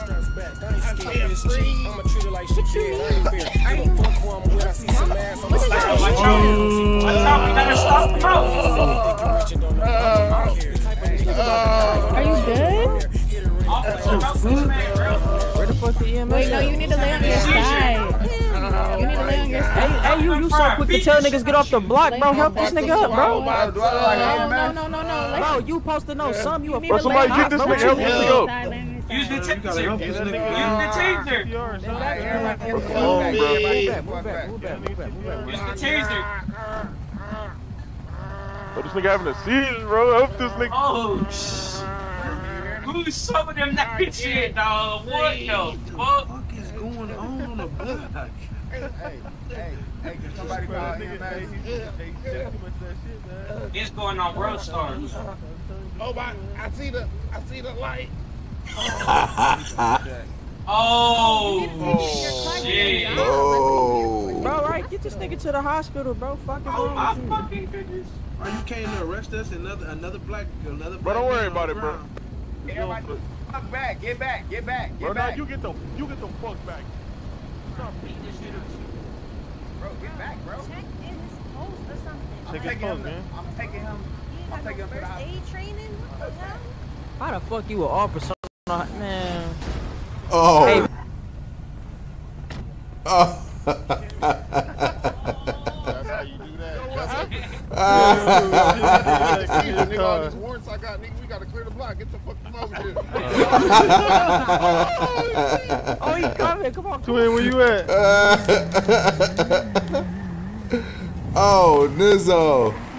I'ma treat her like she dead. I ain't fair. I don't fuck who I'm with. I see some ass. I'm Watch out, you gotta stop him out. Are you good? Where the fuck the EMS? Wait, no, you need to lay on your side. You need to lay on your side. Hey, you so quick to tell niggas get off the block, bro. Help this nigga up, bro. No. Bro, you supposed to know something. You a Bro, somebody get this nigga, help this nigga up. Use the taser. Use the taser. Use the taser. Bro, this nigga having a seizure, bro. Help this nigga. Oh, shit. Who's some of them that shit, dog? What the fuck? What the fuck is going on the block? Hey, can somebody call him? It's going on World Stars. Oh my, I see the light. Oh, shit. Oh. Bro, right, get this nigga to the hospital, bro. Fucking Oh my fucking goodness. Bro, you came to arrest us, another black. Bro, don't worry about it, bro. Everybody, fuck back, get back. Bro, now you get the fuck back. Bro, get back, bro. Check in his post or something. Check his post, man. I'm taking him. I'm taking him to the First hospital. aid training? What the hell? How the fuck you an officer, man? Oh. Hey. Oh. That's how you do that. Nigga, all these warrants I got, nigga, we gotta clear the block. Get the fuck from over here. Oh, he coming. Come on. Twin, where you at? Oh, Nizzo.